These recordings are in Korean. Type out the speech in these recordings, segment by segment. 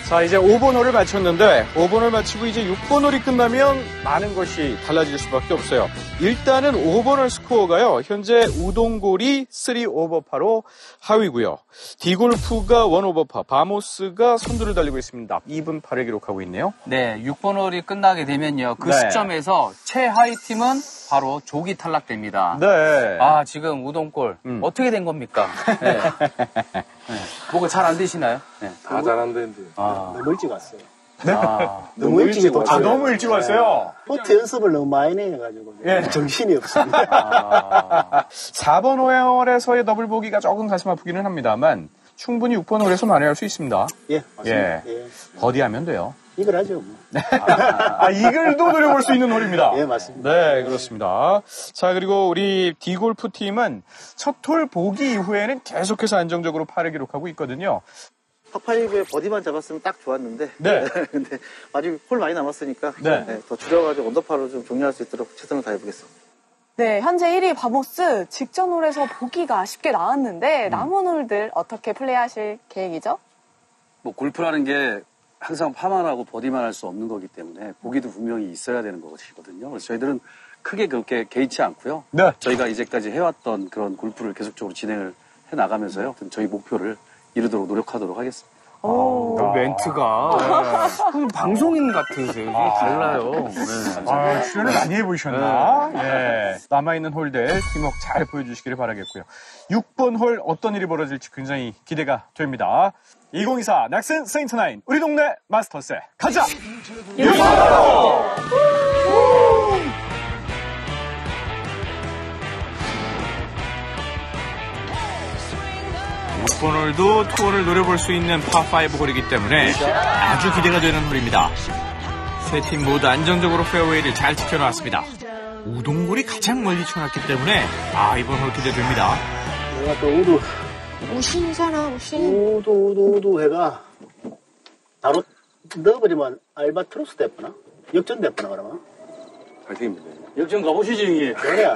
자, 이제 5번 홀을 마쳤는데 5번 홀 마치고 이제 6번 홀이 끝나면 많은 것이 달라질 수밖에 없어요. 일단은 5번 홀 스코어가요. 현재 우동골이 3오버파로 하위고요. 디골프가 1오버파, 바모스가 선두를 달리고 있습니다. 2분 8을 기록하고 있네요. 네, 6번 홀이 끝나게 되면요. 그 네. 시점에서 최하위 팀은 바로 조기 탈락됩니다. 네. 아, 지금 우동골 어떻게 된 겁니까? 네. 네. 뭐가 잘 안 되시나요? 네. 다 잘 안 되는데. 너무 일찍 왔어요. 너무 일찍 도착해요. 너무 일찍 왔어요. 포트 연습을 너무 많이 해가지고 정신이 없습니다. 4번 홀에서의 더블 보기가 조금 가슴 아프기는 합니다만 충분히 6번 홀에서 만회할 수 있습니다. 예, 맞습니다. 예. 버디하면 돼요. 이걸 하죠. 뭐. 이글도 노려볼 수 있는 홀입니다. 예, 맞습니다. 네, 그렇습니다. 자, 그리고 우리 디골프 팀은 첫 홀 보기 이후에는 계속해서 안정적으로 파를 기록하고 있거든요. 파5에 버디만 잡았으면 딱 좋았는데. 네. 근데 아직 홀 많이 남았으니까. 네. 네, 더 줄여가지고 언더파로 좀 종료할 수 있도록 최선을 다해보겠습니다. 네, 현재 1위 바모스 직전 홀에서 보기가 아쉽게 나왔는데 남은 홀들 어떻게 플레이하실 계획이죠? 뭐 골프라는 게 항상 파만 하고 버디만 할 수 없는 거기 때문에 보기도 분명히 있어야 되는 것이거든요. 그래서 저희들은 크게 그렇게 개의치 않고요. 네. 저희가 이제까지 해왔던 그런 골프를 계속적으로 진행을 해나가면서요. 저희 목표를 이루도록 노력하도록 하겠습니다. 멘트가 방송인 같으세요. 달라요. 네. 출연을 많이 해보셨나? 예. 남아있는 홀들 팀워크 잘 보여주시기를 바라겠고요. 6번 홀 어떤 일이 벌어질지 굉장히 기대가 됩니다. 2024 넥슨 세인트9 우리 동네 마스터스 가자! 6번 홀도 투혼을 노려볼 수 있는 파5 홀이기 때문에 아주 기대가 되는 홀입니다. 세 팀 모두 안정적으로 페어웨이를 잘 지켜놨습니다. 우동골이 가장 멀리 쳐놨기 때문에 이번 홀 기대됩니다. 내가 또 우두. 우신이잖아, 우신. 우두 해가 바로 넣어버리면 알바트로스 됐구나. 역전 됐구나, 그러면. 파이팅입니다. 역전 가보시지, 형님. 그래야.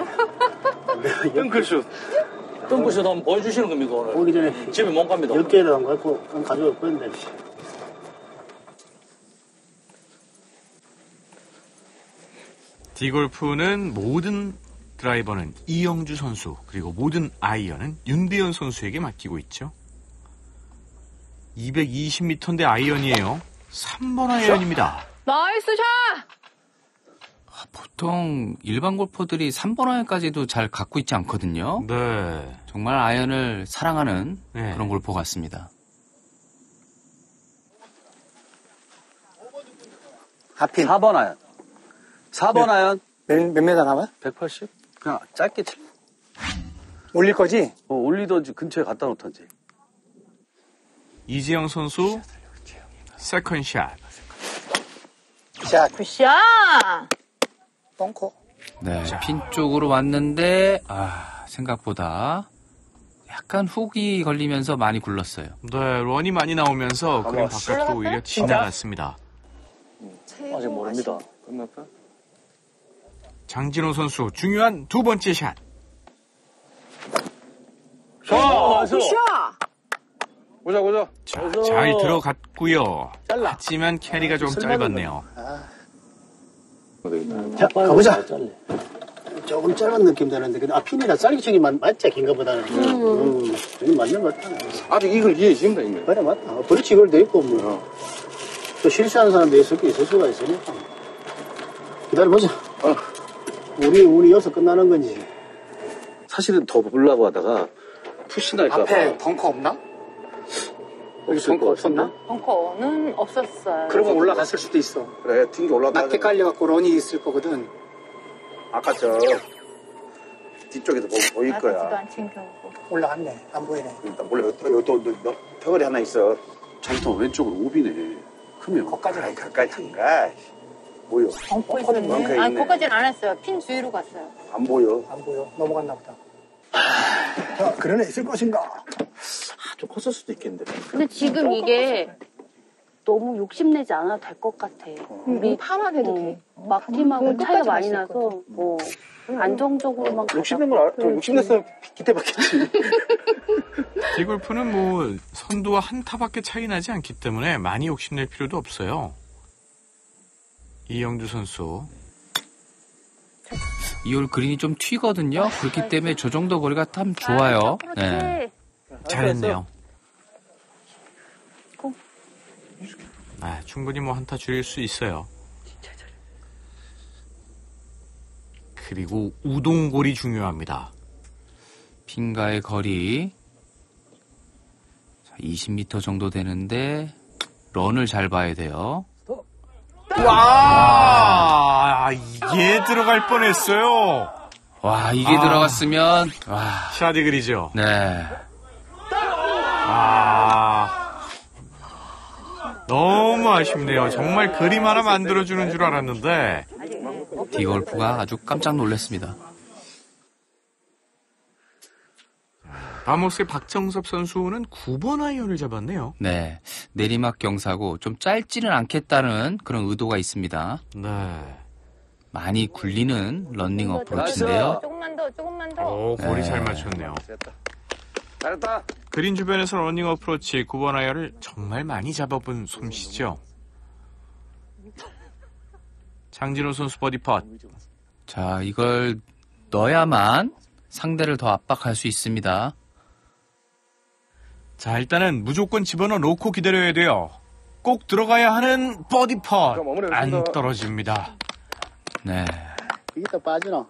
덩크슛. 덩크슛 한번 보여주시는 겁니까, 오늘? 오기 전에. 집에 못 갑니다. 10개를 안 갖고 가져올 건데. 디골프는 모든 드라이버는 이영주 선수 그리고 모든 아이언은 윤대현 선수에게 맡기고 있죠. 220m인데 아이언이에요. 3번 아이언입니다. 나이스 샷! 보통 일반 골퍼들이 3번 아이언까지도 잘 갖고 있지 않거든요. 네. 정말 아이언을 사랑하는 네. 그런 골퍼 같습니다. 하핀. 4번 아연. 4번 아연. 몇 메다 가면? 180? 그냥 짧게 치. 올릴 거지? 올리던지 근처에 갖다 놓던지. 이재영 선수 세컨 샷. 자, 굿샷! 똥코. 네, 핀 쪽으로 왔는데 생각보다 약간 훅이 걸리면서 많이 굴렀어요. 네, 런이 많이 나오면서 그림 바깥으로 오히려 지나갔습니다. 아직 모릅니다. 끝났다? 장진호 선수 중요한 두 번째 샷. 굿샷! 보자. 자, 잘 들어갔고요. 하지만 캐리가 좀 짧았네요. 자, 가보자. 조금 짧은 느낌 되는데, 근데 핀이라 짧게 치기만 맞자, 긴가 보다는. 이게 맞는 것 같아. 아직 이걸 이해해진다, 이거. 그래, 맞다. 버리치 이걸 돼 있고, 뭐. 또 실수하는 사람도 있을 수가 있으니까. 기다려보자. 우리 여기서 끝나는 건지. 사실은 더 보려고 하다가 푸시 날까 봐. 벙커 없나? 여기 벙커 없었나? 벙커는 없었어요. 그러면 올라갔을 수도 있어. 그래, 튕겨 올라가. 낮게 깔려갖고 런이 있을 거거든. 아까 뒤쪽에도 보일 거야. 안 챙겨오고. 올라갔네. 안 보이네. 일단 몰라, 여기 또 턱걸이 하나 있어. 자기도 왼쪽으로 오비네. 크면. 거기까지는 가까이 안 가. 보여. 벙커 벙커 있었네. 있네. 아니, 거기까지는 안 했어요. 핀 주위로 갔어요. 안 보여. 안 보여. 넘어갔나 보다. 자, 그런 애 있을 것인가? 좀 컸을 수도 있겠는데. 근데 지금 이게 너무 욕심내지 않아도 될 것 같아. 우리 파만 해도 돼. 막팀하고 차이가 많이 나서 안정적으로만 욕심낸 걸 욕심냈으면 기대 받겠지. 디골프는 뭐 선두와 한 타밖에 차이 나지 않기 때문에 많이 욕심낼 필요도 없어요. 이영주 선수. 이홀 그린이 좀 튀거든요. 그렇기 때문에 저 정도 거리가 참 좋아요. 네. 잘했네요. 충분히 뭐 한타 줄일 수 있어요. 그리고 우동골이 중요합니다. 핀과의 거리 20m 정도 되는데 런을 잘 봐야 돼요. 와, 이게 들어갈 뻔했어요. 와, 이게 들어갔으면 샤디글이죠. 네. 너무 아쉽네요. 정말 그림 하나 만들어주는 줄 알았는데 디골프가 아주 깜짝 놀랐습니다. 바모스의 박정섭 선수는 9번 아이언을 잡았네요. 네. 내리막 경사고 좀 짧지는 않겠다는 그런 의도가 있습니다. 네. 많이 굴리는 런닝 어프로치인데요. 조금만 더. 골이 잘 맞췄네요. 잘했다. 그린 주변에서 러닝 어프로치 9번 아이언을 정말 많이 잡아본 솜씨죠. 장진호 선수 버디 펫. 자, 이걸 넣어야만 상대를 더 압박할 수 있습니다. 자, 일단은 무조건 집어넣어 놓고 기다려야 돼요. 꼭 들어가야 하는 버디 펫. 안 떨어집니다. 네. 이게 또 빠지노.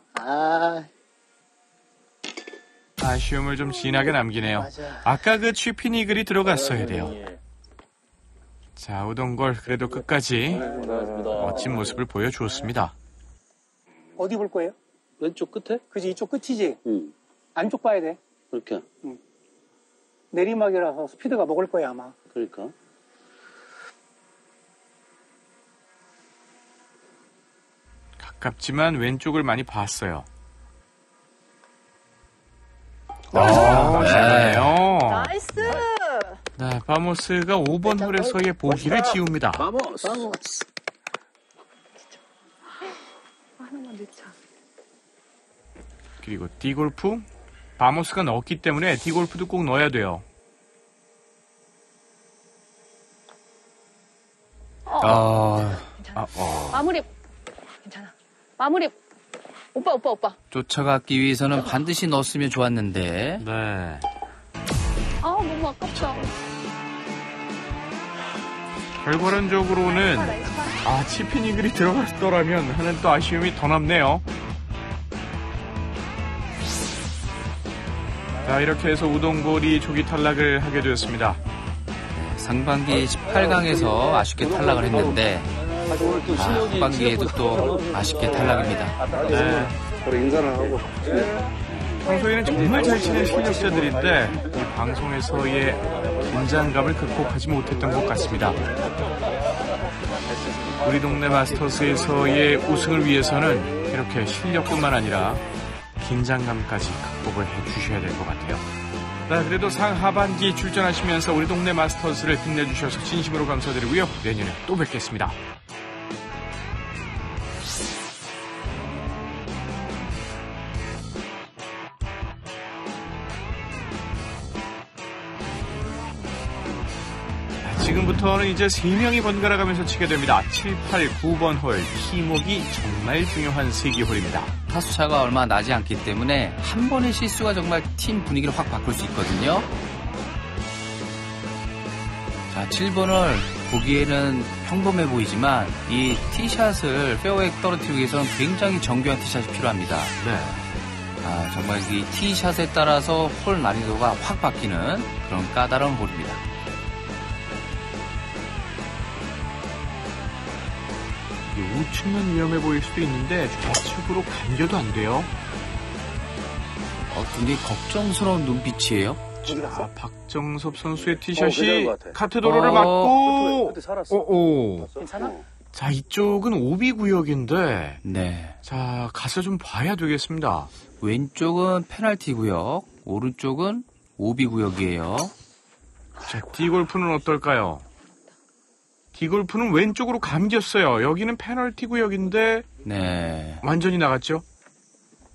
아쉬움을 좀 진하게 남기네요. 아까 그 취핀 이글이 들어갔어야 돼요. 자, 우동골 그래도 끝까지 멋진 모습을 보여주었습니다. 어디 볼 거예요? 왼쪽 끝에? 그지, 이쪽 끝이지? 응. 안쪽 봐야 돼. 그렇게. 내리막이라서 스피드가 먹을 거야, 아마. 그러니까. 가깝지만 왼쪽을 많이 봤어요. 잘하네요. 나이스! 네, 바모스가 5번 홀에서의 보기를 지웁니다. 바모스. 하나만 넣자. 그리고 디골프. 바모스가 넣었기 때문에 디골프도 꼭 넣어야 돼요. 마무리. 괜찮아. 마무리. 오빠. 쫓아가기 위해서는 반드시 넣었으면 좋았는데. 네. 너무 아깝다. 결과론적으로는 치핀 이글이 들어갔더라면 하는 또 아쉬움이 더 남네요. 자, 이렇게 해서 우동골이 조기 탈락을 하게 되었습니다. 상반기 18강에서 아쉽게 탈락을 했는데 후반기에도 또 아쉽게 탈락입니다. 네. 인사를 하고. 평소에는 정말 잘 치는 실력자들인데 이 방송에서의 긴장감을 극복하지 못했던 것 같습니다. 우리 동네 마스터스에서의 우승을 위해서는 이렇게 실력뿐만 아니라 긴장감까지 극복을 해주셔야 될 것 같아요. 네, 그래도 상하반기 출전하시면서 우리 동네 마스터스를 빛내주셔서 진심으로 감사드리고요. 내년에 또 뵙겠습니다. 지금부터는 이제 3명이 번갈아 가면서 치게 됩니다. 7, 8, 9번 홀. 팀워크가 정말 중요한 3기 홀입니다. 타수차가 얼마 나지 않기 때문에 한 번의 실수가 정말 팀 분위기를 확 바꿀 수 있거든요. 자, 7번 홀 보기에는 평범해 보이지만 이 티샷을 페어웨이에 떨어뜨리기 위해서는 굉장히 정교한 티샷이 필요합니다. 네. 정말 이 티샷에 따라서 홀 난이도가 확 바뀌는 그런 까다로운 홀입니다. 우측면 위험해 보일 수도 있는데 좌측으로 감겨도 안 돼요. 굉장히 걱정스러운 눈빛이에요. 자, 박정섭 선수의 티샷이 카트도로를 맞고 그때 살았어. 괜찮아? 자, 이쪽은 오비 구역인데 네. 자, 가서 좀 봐야 되겠습니다. 왼쪽은 페널티 구역, 오른쪽은 오비 구역이에요. 자, 디골프는 어떨까요? 디골프는 왼쪽으로 감겼어요. 여기는 페널티 구역인데 네. 완전히 나갔죠?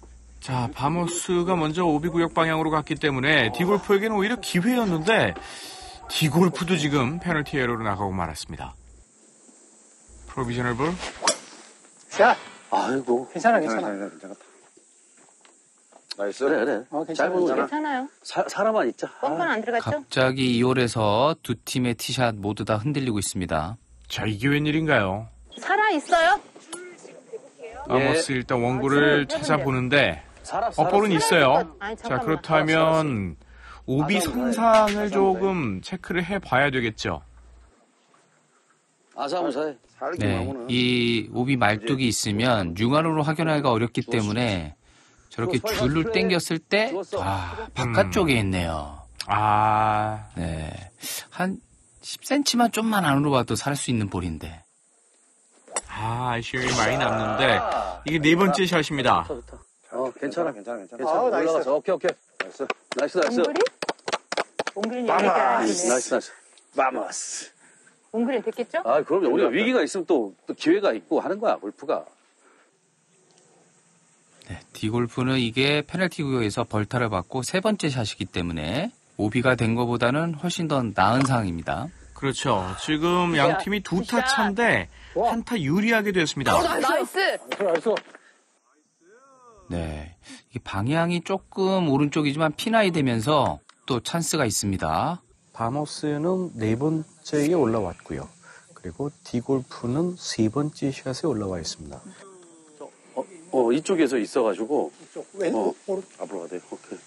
자, 바모스가 먼저 오비 구역 방향으로 갔기 때문에 디골프에게는 오히려 기회였는데 디골프도 지금 페널티 에러로 나가고 말았습니다. 프로비저널 볼. 자, 아이고. 괜찮아. 나이스. 그래. 잘 보고 괜찮아요. 사람만 있자. 뻥뻥 안 들어갔죠? 갑자기 2홀에서 두 팀의 티샷 모두 다 흔들리고 있습니다. 자, 이게 웬일인가요? 살아있어요? 바모스 일단 원고를 찾아보는데 볼은 있어요. 아니, 자, 잠깐만. 그렇다면 오비 선상을 조금 체크를 해봐야 되겠죠. 아사무사해. 네, 이 오비 말뚝이 있으면 육안으로 확인하기가 어렵기 때문에 저렇게 줄을 당겼을 때 바깥쪽에 있네요. 네, 한 10cm만 좀만 안으로 봐도 살 수 있는 볼인데. 아쉬움이 많이 남는데 이게 네 번째 샷입니다. 좋다. 괜찮아. 나이스. 올라가서. 오케이. 나이스. 옹그린 얘기가 아니네. 나이스. 바모스. 옹그린 됐겠죠? 그럼요. 우리가 위기가 있으면 또 기회가 있고 하는 거야, 골프가. 네, 디골프는 이게 페널티 구역에서 벌타를 받고 세 번째 샷이기 때문에 오비가 된 것보다는 훨씬 더 나은 상황입니다. 그렇죠. 지금 양 팀이 두 타 차인데 한 타 유리하게 되었습니다. 나이스! 네, 이 방향이 조금 오른쪽이지만 피나이 되면서 또 찬스가 있습니다. 바모스는 네 번째에 올라왔고요. 그리고 디골프는 세 번째 샷에 올라와 있습니다. 이쪽에서 있어가지고. 왼쪽, 앞으로 가야 돼. 오케이.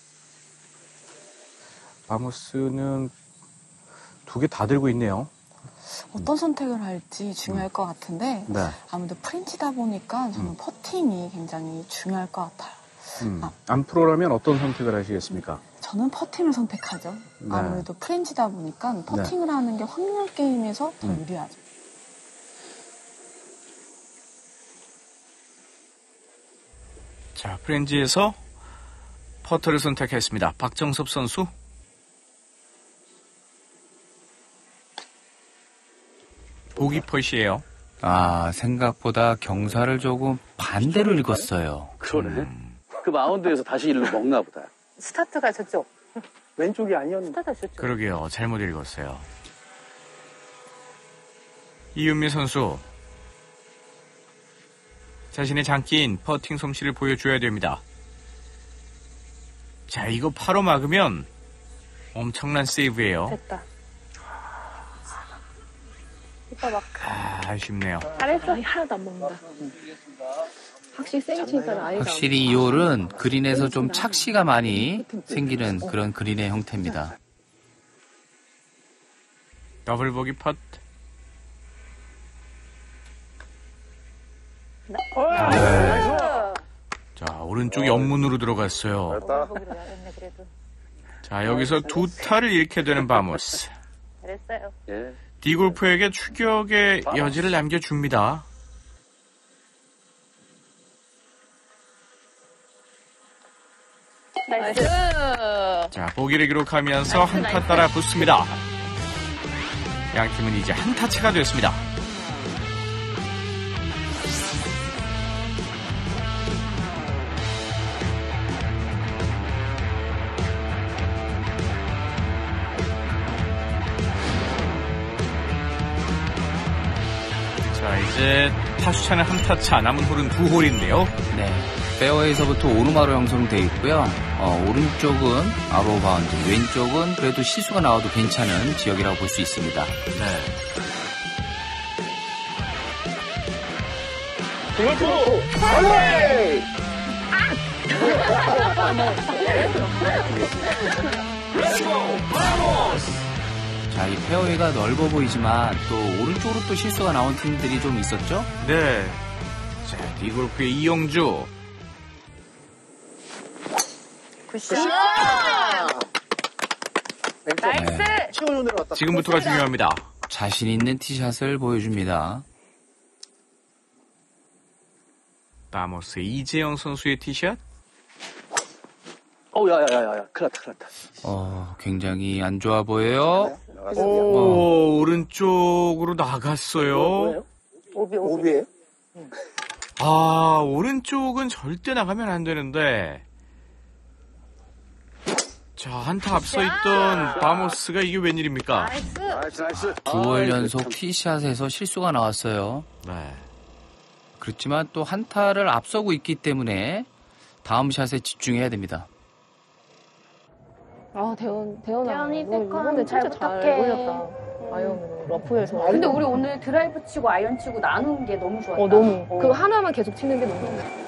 바모스는 두 개 다 들고 있네요. 어떤 선택을 할지 중요할 것 같은데 네. 아무래도 프린치다 보니까 저는 퍼팅이 굉장히 중요할 것 같아요. 안 프로라면 어떤 선택을 하시겠습니까? 저는 퍼팅을 선택하죠. 네. 아무래도 프렌치다 보니까 퍼팅을 하는 게 확률 게임에서 더 유리하죠. 자, 프렌즈에서 퍼터를 선택했습니다. 박정섭 선수. 보기 퍼시예요. 생각보다 경사를 조금 반대로 읽었어요. 그러네. 그 마운드에서 다시 일로 먹나 보다. 스타트가 저쪽. 왼쪽이 아니었는데. 스타트가 저쪽. 그러게요. 잘못 읽었어요. 이윤미 선수. 자신의 장기인 퍼팅 솜씨를 보여줘야 됩니다. 자, 이거 파로 막으면 엄청난 세이브예요. 됐다. 오빠 막. 아쉽네요. 잘했어. 하나도 안 먹는다. 확실히 세게 치니까 아이가. 확실히 이 홀은 그린에서 좀 착시가 많이 생기는 그런 그린의 형태입니다. 더블 보기 펫. 자, 오른쪽 옆문으로 들어갔어요. 자, 여기서 두 타를 잃게 되는 바모스. 잘했어요. 예. 디골프에게 추격의 여지를 남겨줍니다. 나이스. 자, 보기를 기록하면서 한 타 따라 붙습니다. 양팀은 이제 한 타 차가 됐습니다. 자, 이제 타수차는 한 타 차, 남은 홀은 두 홀인데요. 네, 페어웨이에서부터 오르마로 형성되어 있고요. 오른쪽은 아로우 바운드, 왼쪽은 그래도 시수가 나와도 괜찮은 지역이라고 볼 수 있습니다. 네. 자, 이 페어웨이가 넓어 보이지만 또 오른쪽으로 또 실수가 나온 팀들이 좀 있었죠? 네. 자, 디골프의 이영주. 굿샷. 나이스! 최고 내려왔다. 지금부터가 중요합니다. 자신 있는 티샷을 보여줍니다. 바모스 이재영 선수의 티샷. 야야야야. 큰일 났다. 굉장히 안 좋아 보여요. 오, 오른쪽으로 나갔어요. 오비에. 아, 오른쪽은 절대 나가면 안 되는데. 자, 한타 앞서 있던 바모스가 이게 웬일입니까? 나이스. 9월 연속 티샷에서 실수가 나왔어요. 네. 그렇지만 또 한타를 앞서고 있기 때문에 다음 샷에 집중해야 됩니다. 아, 대현아. 대현이 너 세컨 이번에 잘 진짜 잘 부탁해. 올렸다. 아이언으로 러프에서. 근데 우리 오늘 드라이브 치고 아이언 치고 나눈 게 너무 좋았다. 너무. 그거 하나만 계속 치는 게 너무 좋아.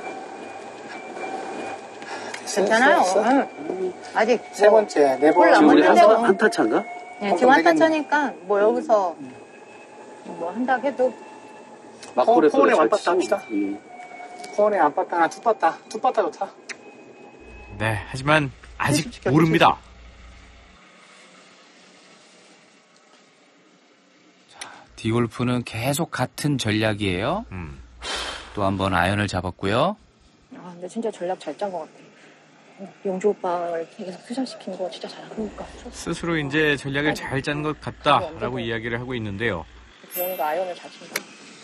괜찮아요. 아직 세 번째, 네 뭘 지금 우리 남았는데 뭐. 한타 차인가? 네, 지금 한타 차니까 뭐 여기서 뭐 한다 해도 막골에서 폰에 잘 완박다 치고. 합시다. 폰에 안빠따 하나 투빠따 좋다. 네, 하지만 아직 모릅니다. 디골프는 계속 같은 전략이에요. 또 한 번 아이언을 잡았고요. 아, 근데 진짜 전략 잘 짠 것 같아. 영주 오빠를 계속 투샷시킨 거 진짜 잘하니까. 스스로 이제 전략을 잘 짠 것 같다라고 이야기를 하고 있는데요. 대현이가 아이언을 잘 친다.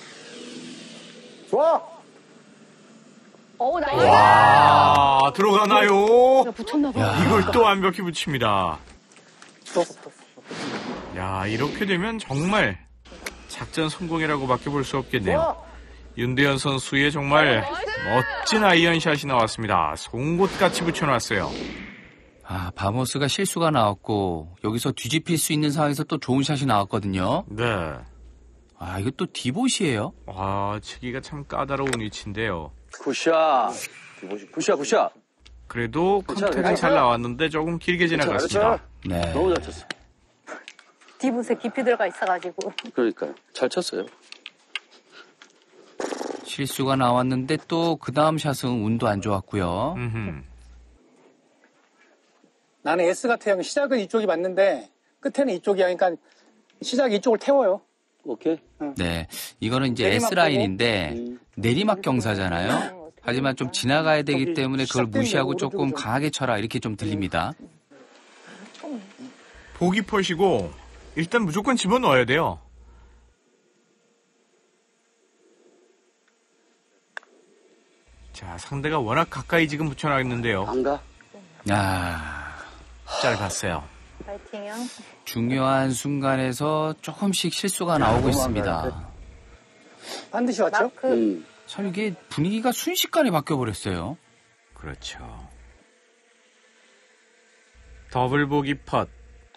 좋아. 나이스. 와, 들어가나요? 붙였나봐. 이걸 또 완벽히 붙입니다. 야, 이렇게 되면 정말 작전 성공이라고밖에 볼 수 없겠네요. 윤대현 선수의 정말 멋진 아이언샷이 나왔습니다. 송곳같이 붙여놨어요. 아, 바모스가 실수가 나왔고 여기서 뒤집힐 수 있는 상황에서 또 좋은 샷이 나왔거든요. 네. 아, 이거 또 디봇이에요. 와, 치기가 참 까다로운 위치인데요. 굿샷. 굿샷. 그래도 괜찮아, 컨택은 잘 나왔는데 조금 길게 지나갔습니다. 네. 너무 잘 쳤어. 디봇에 깊이 들어가 있어가지고. 그러니까요. 잘 쳤어요. 실수가 나왔는데 또 그 다음 샷은 운도 안 좋았고요. 나는 S 같아 형. 시작은 이쪽이 맞는데 끝에는 이쪽이야. 그러니까 시작 이쪽을 태워요. 오케이. 네, 이거는 이제 내리막 S라인인데 내리막 경사잖아요. 하지만 좀 지나가야 되기 때문에 그걸 무시하고 조금 강하게 쳐라 이렇게 좀 들립니다. 보기 퍼시고 일단 무조건 집어넣어야 돼요. 자, 상대가 워낙 가까이 지금 붙여놨는데요. 안 가? 야, 짧았어요. 파이팅 형. 중요한 순간에서 조금씩 실수가 나오고 있습니다. 반드시 왔죠? 마크. 참 이게 분위기가 순식간에 바뀌어버렸어요. 그렇죠. 더블 보기 펫.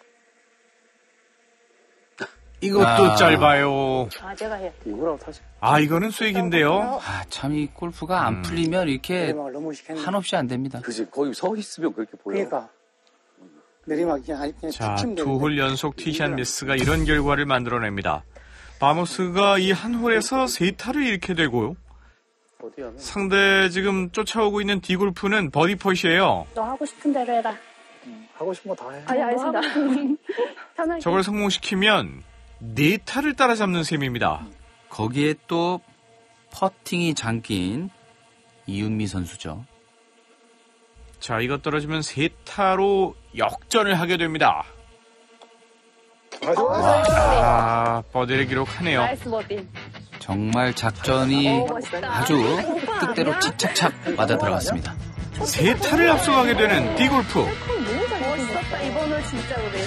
이것도 짧아요. 아, 제가 해. 이거라고 사실. 아, 이거는 스웩인데요. 아, 참 이 골프가 안 풀리면 이렇게 내리막을 너무 시켰네. 한없이 안 됩니다. 그지. 거기 서 있으면 그렇게 보여. 그러니까 내리막이 그냥 자, 툭 치면 두 홀 연속 티샷 미스가 이런 결과를 만들어냅니다. 바모스가 이 한 홀에서 세 타를 잃게 되고요. 상대 지금 쫓아오고 있는 디골프는 버디 펫이에요. 너 하고 싶은 대로 해라. 하고 싶은 거 다 해. 아니, 알겠습니다. 편하게. 저걸 성공시키면 네 타를 따라잡는 셈입니다. 거기에 또 퍼팅이 잠긴 이윤미 선수죠. 자, 이거 떨어지면 세 타로 역전을 하게 됩니다. 아, 버디를 기록하네요. 나이스 버디. 정말 작전이 아주 뜻대로 착착착 맞아 들어갔습니다. 세 타를 앞서가게 되는 디골프. 멋있었다, 이번은 진짜 우리.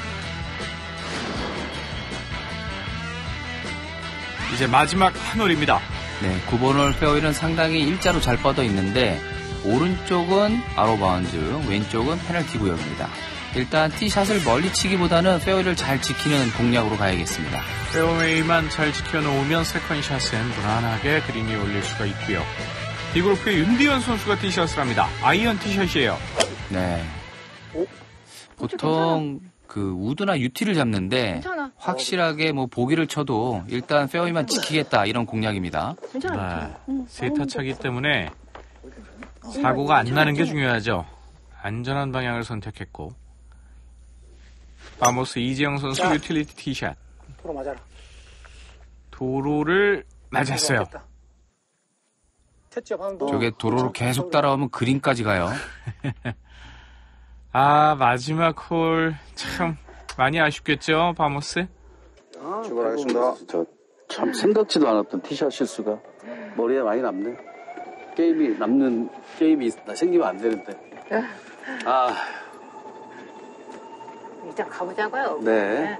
이제 마지막 한 홀입니다. 네, 9번 홀 페어웨이는 상당히 일자로 잘 뻗어 있는데 오른쪽은 아로바운드, 왼쪽은 페널티 구역입니다. 일단 티샷을 멀리 치기보다는 페어웨이를 잘 지키는 공략으로 가야겠습니다. 페어웨이만 잘 지켜놓으면 세컨샷은 무난하게 그린 위에 올릴 수가 있고요. 디골프의 윤디현 선수가 티샷을 합니다. 아이언 티샷이에요. 네. 보통 그 우드나 유티를 잡는데 괜찮아. 확실하게 뭐 보기를 쳐도 일단 페어웨이만 지키겠다 이런 공략입니다. 괜찮아. 네. 세타 차기 때문에 사고가 안 나는 게 중요하죠. 안전한 방향을 선택했고 바모스 이재영 선수 자. 유틸리티 티샷. 도로 맞아라. 도로를 맞았어요. 쳤죠, 방금. 저게 도로로 계속 따라오면 그린까지 가요. 아, 마지막 홀 참 많이 아쉽겠죠, 바모스? 출발하겠습니다. 저 참 생각지도 않았던 티샷 실수가 머리에 많이 남네. 게임이 생기면 안 되는데. 아, 일단 가보자고요. 네.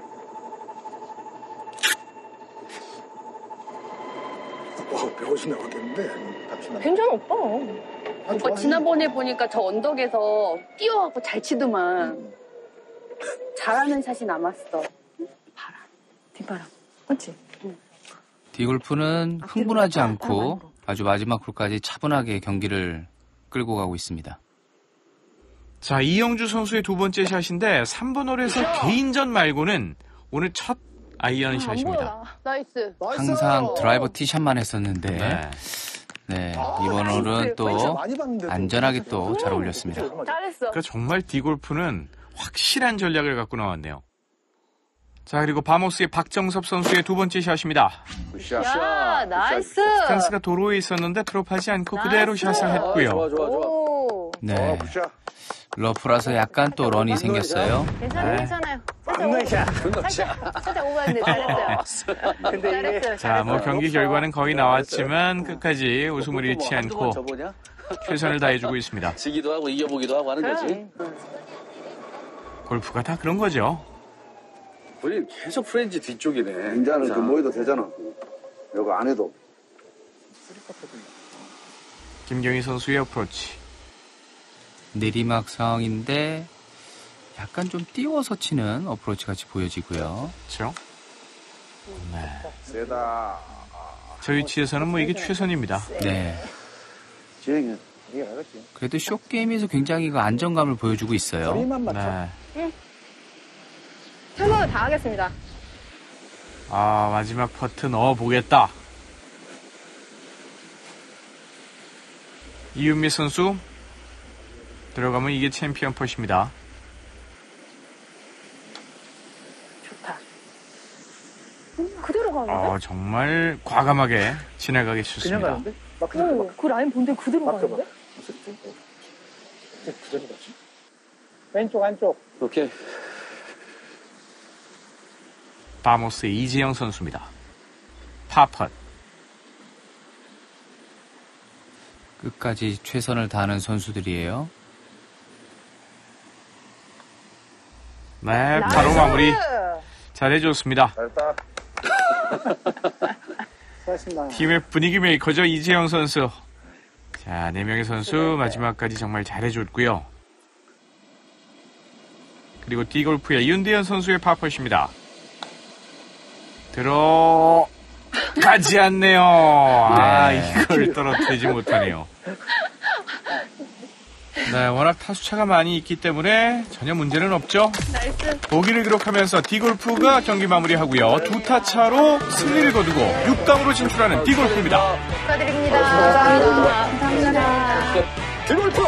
배고시 나오겠는데. 갑시다. 괜찮아, 오빠. 오빠 지난번에 보니까 저 언덕에서 뛰어가고 잘 치더만. 잘하는 샷이 남았어. 바람. 뒷바람. 그렇지? 응. 디골프는 흥분하지 않고 아주 마지막 홀까지 차분하게 경기를 끌고 가고 있습니다. 자, 이영주 선수의 두 번째 샷인데 3번 홀에서 개인전 말고는 오늘 첫 아이언 샷입니다. 나이스. 항상 드라이버 티샷만 했었는데 네, 이번 홀은 또 안전하게 또 잘 올렸습니다. 잘했어. 그러니까 정말 디골프는 확실한 전략을 갖고 나왔네요. 자, 그리고 바모스의 박정섭 선수의 두 번째 샷입니다. 야, 나이스. 스탠스가 도로에 있었는데 드롭하지 않고 그대로 샷을 했고요. 오. 네, 러프라서 약간 또 런이 생겼어요. 괜찮아요. 살짝 오버했는데 잘했어요. 자, 뭐 경기 결과는 거의 나왔지만 끝까지 웃음을 잃지 않고 최선을 다해주고 있습니다. 지기도 하고 이겨보기도 하고 하는 거지. 골프가 다 그런 거죠. 우리 계속 프렌즈 뒤쪽이네. 인자는 그 모여도 되잖아. 여기 안 해도. 김경희 선수의 어프로치. 내리막 상황인데 약간 좀 띄워서 치는 어프로치 같이 보여지고요. 그렇죠? 네. 세다. 저 위치에서는 뭐 이게 최선입니다. 네. 지행해. 그래도 숏게임에서 굉장히 그 안정감을 보여주고 있어요. 네. 최선을 다하겠습니다. 아, 마지막 퍼트 넣어보겠다. 이윤미 선수 들어가면 이게 챔피언 펫입니다. 좋다. 그대로 가는데? 정말 과감하게 지나가게 쳤습니다. 오, 그 라인 본데 그대로 가는데? 그대로 가지. 왼쪽 안쪽. 오케이. 바모스의 이재영 선수입니다. 파펫. 끝까지 최선을 다하는 선수들이에요. 네, 바로 마무리 잘해줬습니다. 잘했다. 수고하셨습니다. 팀의 분위기 메이커죠, 이재영 선수. 자, 4명의 선수 마지막까지 정말 잘해줬고요. 그리고 D골프의 윤대현 선수의 파펫입니다. 들어가지 않네요. 이걸 떨어뜨리지 못하네요. 네, 워낙 타수차가 많이 있기 때문에 전혀 문제는 없죠. 나이스. 보기를 기록하면서 D골프가 경기 마무리하고요. 2타 차로 승리를 거두고 6강으로 진출하는 D골프입니다. 축하드립니다. 감사합니다. 디골프!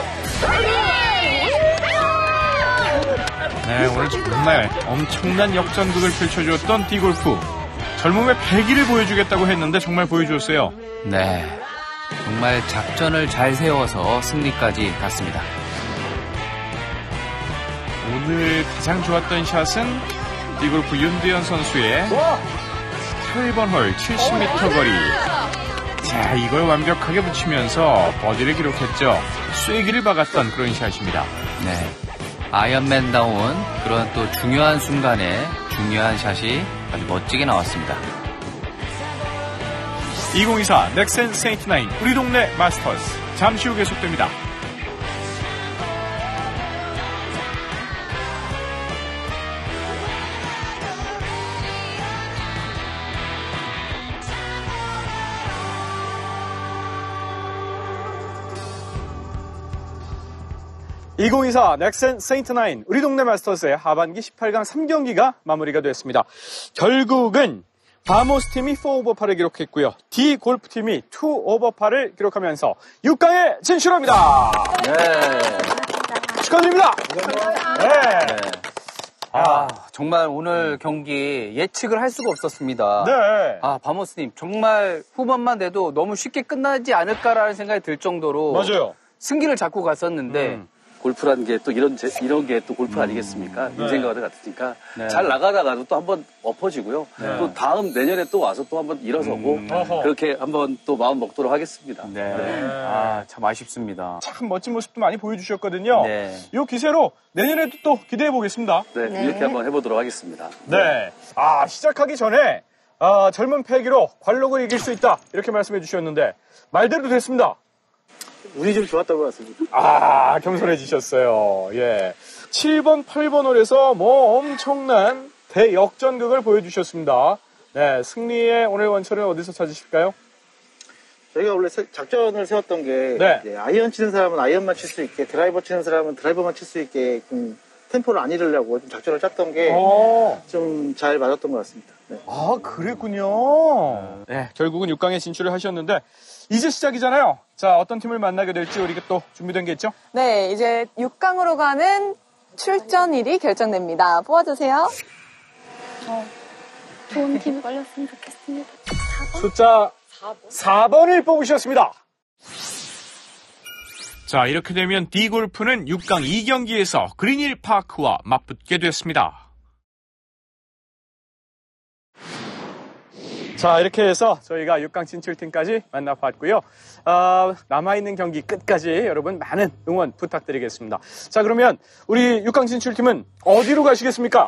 네, 오늘 정말 엄청난 역전극을 펼쳐주었던 D골프. 젊음의 패기를 보여주겠다고 했는데 정말 보여주었어요. 네, 정말 작전을 잘 세워서 승리까지 갔습니다. 오늘 가장 좋았던 샷은 D골프 윤대현 선수의 8번 홀 70m 거리. 자, 이걸 완벽하게 붙이면서 버디를 기록했죠. 쐐기를 박았던 그런 샷입니다. 네, 아이언맨다운 그런 또 중요한 순간에 중요한 샷이 아주 멋지게 나왔습니다. 2024 넥센 세인트9 우리 동네 마스터스 잠시 후 계속됩니다. (2024) 넥센 세인트9 우리 동네 마스터스의 하반기 18강 3경기가 마무리가 됐습니다. 결국은 바모스 팀이 4오버파를 기록했고요. D골프팀이 2오버파를 기록하면서 6강에 진출합니다. 네. 축하드립니다. 네. 정말 오늘 경기 예측을 할 수가 없었습니다. 네. 바모스님 정말 후반만 돼도 너무 쉽게 끝나지 않을까라는 생각이 들 정도로 맞아요. 승기를 잡고 갔었는데 골프라는 게 또 이런 게 또 골프 아니겠습니까? 네. 인생과도 같으니까 네. 잘 나가다가도 또 한번 엎어지고요. 네. 또 내년에 또 와서 또 한번 일어서고 그렇게 한번 또 마음 먹도록 하겠습니다. 네. 아, 참 아쉽습니다. 참 멋진 모습도 많이 보여주셨거든요. 네. 이 기세로 내년에도 또 기대해 보겠습니다. 네, 이렇게 한번 해보도록 하겠습니다. 네. 아, 시작하기 전에 젊은 패기로 관록을 이길 수 있다 이렇게 말씀해 주셨는데 말대로 됐습니다. 운이 좀 좋았던 것 같습니다. 아, 겸손해지셨어요. 예. 7번, 8번 홀에서 뭐 엄청난 대역전극을 보여주셨습니다. 네, 승리의 오늘 원천은 어디서 찾으실까요? 저희가 원래 작전을 세웠던 게 네. 이제 아이언 치는 사람은 아이언만 칠 수 있게, 드라이버 치는 사람은 드라이버만 칠 수 있게 템포를 안 잃으려고 좀 작전을 짰던 게 좀 잘 맞았던 것 같습니다. 네. 아, 그랬군요. 네, 결국은 6강에 진출을 하셨는데 이제 시작이잖아요. 자, 어떤 팀을 만나게 될지 우리가 또 준비된 게 있죠? 네, 이제 6강으로 가는 출전일이 결정됩니다. 뽑아주세요. 좋은 팀 걸렸으면 좋겠습니다. 4번? 숫자 4번을 뽑으셨습니다. 자, 이렇게 되면 D골프는 6강 2경기에서 그린힐 파크와 맞붙게 됐습니다. 자, 이렇게 해서 저희가 6강 진출팀까지 만나봤고요. 남아있는 경기 끝까지 여러분 많은 응원 부탁드리겠습니다. 자, 그러면 우리 6강 진출팀은 어디로 가시겠습니까?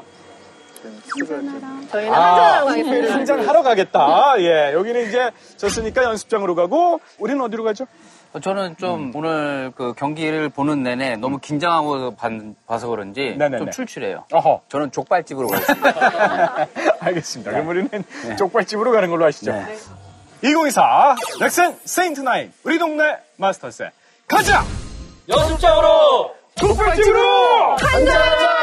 저희는 한잔하러 가겠습니다. 한잔하러 가겠다. 예, 여기는 이제 졌으니까 연습장으로 가고 우리는 어디로 가죠? 저는 좀 오늘 그 경기를 보는 내내 너무 긴장하고 봐서 그런지 네네네. 좀 출출해요. 어허. 저는 족발집으로 가겠습니다. 알겠습니다. 네. 그럼 우리는 족발집으로 가는 걸로 하시죠. 네. 2024 넥센 세인트9 우리 동네 마스터스 가자! 연습장으로 족발집으로 한잔하자!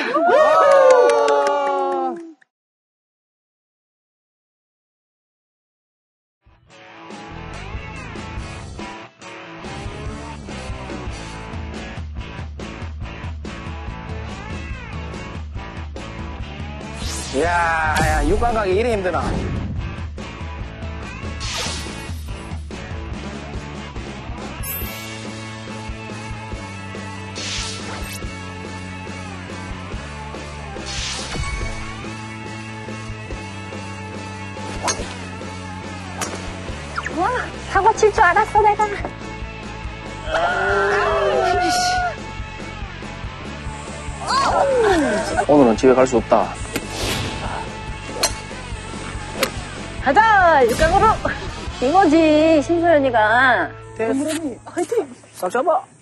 이야, 6강 가기 이리 힘드나. 와, 사고 칠 줄 알았어, 내가. 오늘은 집에 갈 수 없다. 가자, 6강으로. 이거지, 신소연이가. 화이팅! 싹 잡아!